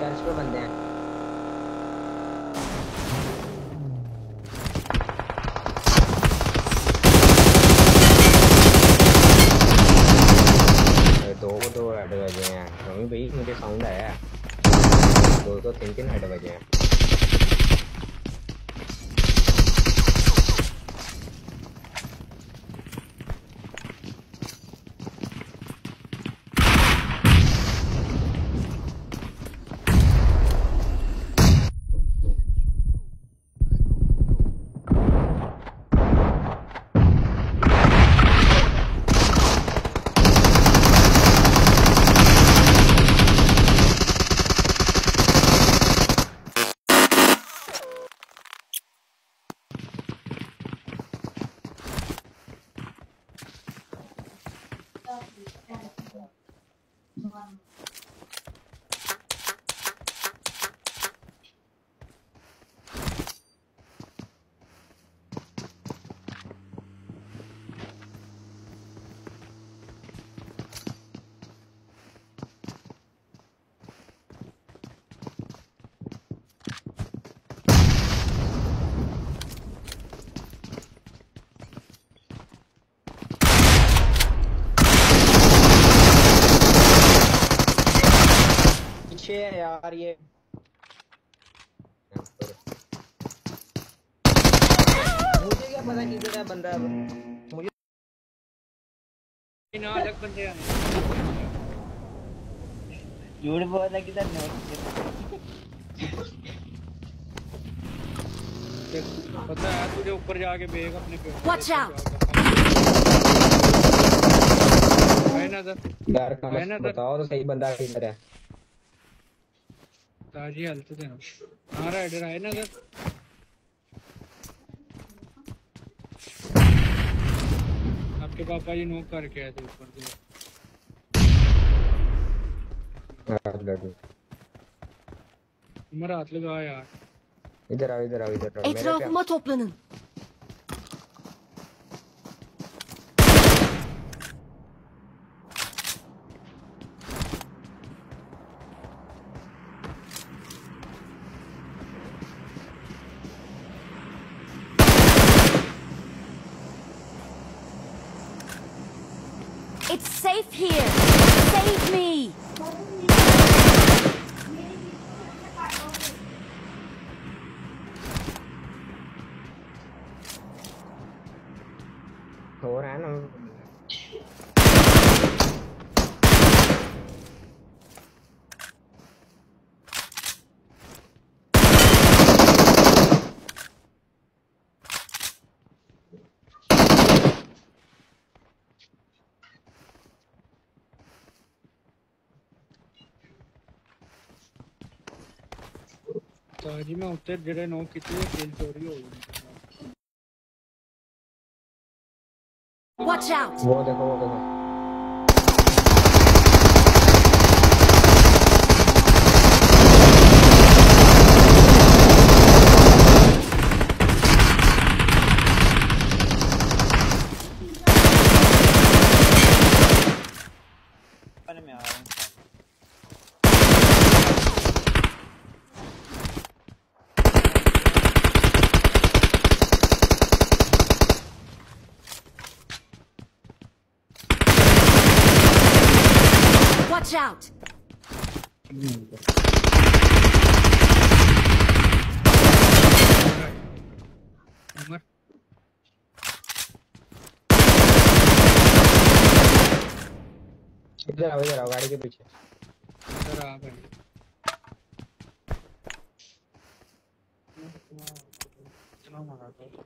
Church पे बंदे हैं। दो हेड बजे हैं मम्मी भाई, मुझे साउंड आया है। दो तीन हेड बजे हैं। पीछे है यार ये। मुझे क्या पता किधर है बंदा। मुझे ना अलग बंदे आए। झूठ बोल रहा किधर नोट पता है तुझे ऊपर जाके बेग अपने पे। Watch out! है ना सर यार बताओ तो सही बंदा किधर है। ताजी हालत है। हाँ राइडर आए ना सर। आपके पापा जी नोक करके आए थे ऊपर से। उमर हाथ लगा यार। इधर आओ मेरे पे। Etrafıma toplanın. It's safe here. Save me. हो रहा है ना। ताजी में उत्तर जड़े नोक कितने खेल चोरी हो गई। Watch out. वो देखो में आ रहा हूँ। Watch out. उमर इधर आओ गाड़ी के पीछे। इधर आ भाई। चलो मारा तो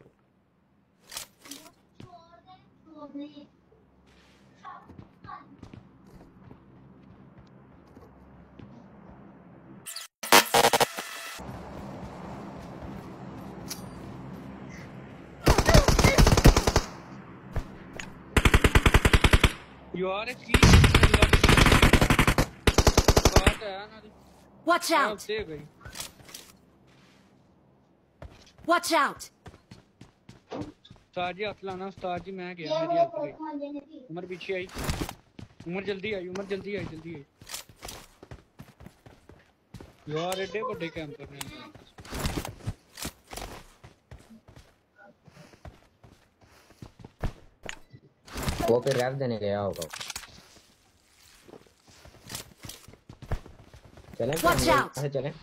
यार की बात है ना। Watch out. Watch out. उस्ताद जी हाथ लाना। उस्ताद जी मैं गया मेरी हाथ गई। उमर पीछे आई। उमर जल्दी आई। यार एडे बड़े कैंपर ने वो फिर रैप देने गया होगा। चलें फिर Watch हम out! लोग चलें।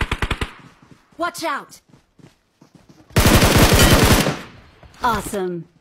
Watch out! Awesome.